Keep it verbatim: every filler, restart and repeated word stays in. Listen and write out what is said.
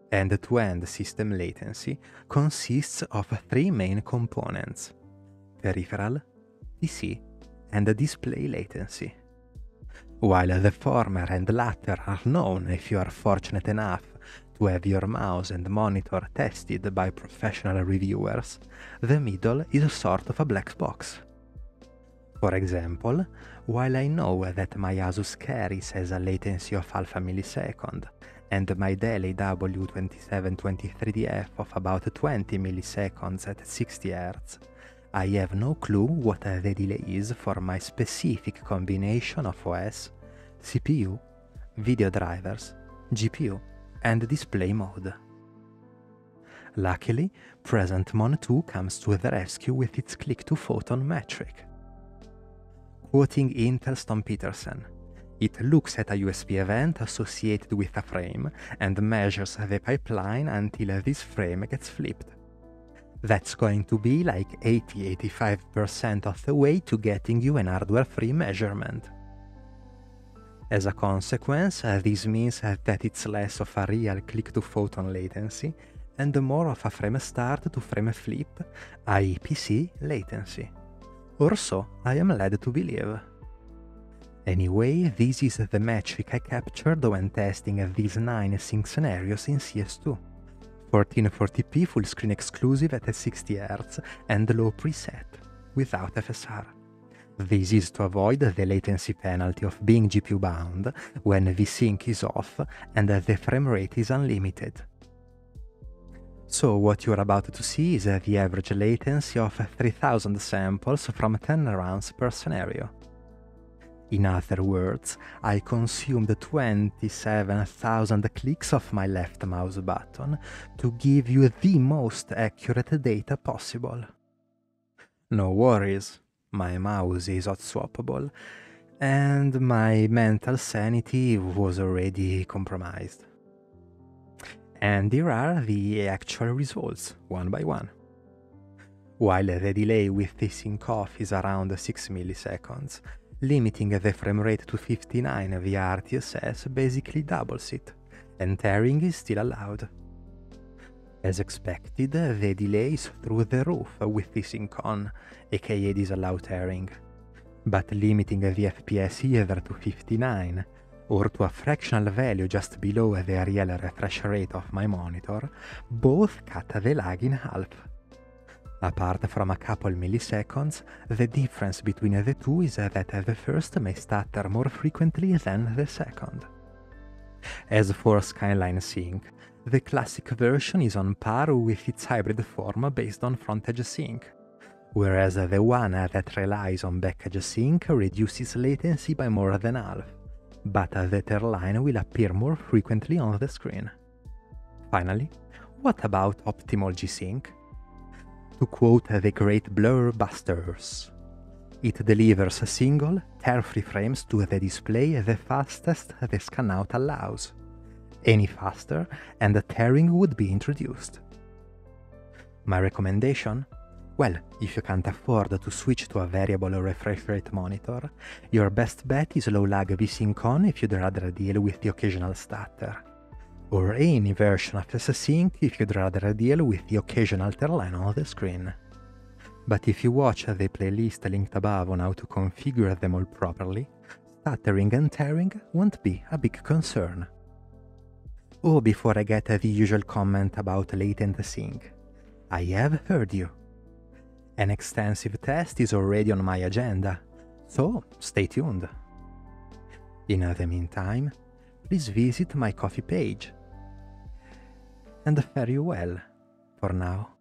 End-to-end system latency consists of three main components: peripheral, P C, and display latency. While the former and latter are known if you are fortunate enough to have your mouse and monitor tested by professional reviewers, the middle is a sort of a black box. For example, while I know that my Asus Keris has a latency of half a millisecond, and my Dell A W twenty-seven twenty-three D F of about twenty milliseconds at sixty hertz, I have no clue what the delay is for my specific combination of O S, C P U, video drivers, G P U, and display mode. Luckily, PresentMon two comes to the rescue with its Click-to-Photon metric. Quoting Intel's Tom Peterson, it looks at a U S B event associated with a frame and measures the pipeline until this frame gets flipped. That's going to be like eighty to eighty-five percent of the way to getting you an hardware-free measurement. As a consequence, this means that it's less of a real click-to-photon latency and more of a frame start to frame flip, that is P C latency. Or so I am led to believe. Anyway, this is the metric I captured when testing these nine sync scenarios in C S two. fourteen forty p full screen exclusive at sixty hertz and low preset, without F S R. This is to avoid the latency penalty of being G P U bound when Vsync is off and the frame rate is unlimited. So what you're about to see is the average latency of three thousand samples from ten runs per scenario. In other words, I consumed twenty-seven thousand clicks of my left mouse button to give you the most accurate data possible. No worries, my mouse is hot swappable, and my mental sanity was already compromised. And here are the actual results, one by one. While the delay with the sync off is around six milliseconds, limiting the frame rate to fifty-nine via R T S S basically doubles it, and tearing is still allowed. As expected, the delay is through the roof with the sync on, aka disallow tearing, but limiting the F P S either to fifty-nine or to a fractional value just below the real refresh rate of my monitor, both cut the lag in half. Apart from a couple milliseconds, the difference between the two is that the first may stutter more frequently than the second. As for Scanline Sync, the classic version is on par with its hybrid form based on front-edge sync, whereas the one that relies on back-edge sync reduces latency by more than half, but the tail line will appear more frequently on the screen. Finally, what about optimal G-Sync? To quote the great Blur Busters, it delivers single, tear-free frames to the display the fastest the scanout allows. Any faster, and tearing would be introduced. My recommendation? Well, if you can't afford to switch to a variable refresh rate monitor, your best bet is Low-Lag Vsync ON if you'd rather deal with the occasional stutter, or any version of S-Sync if you'd rather deal with the occasional tail line on the screen. But if you watch the playlist linked above on how to configure them all properly, stuttering and tearing won't be a big concern. Oh, before I get the usual comment about latent sync, I have heard you. An extensive test is already on my agenda, so stay tuned. In the meantime, please visit my Ko-fi page. And fare you well for now.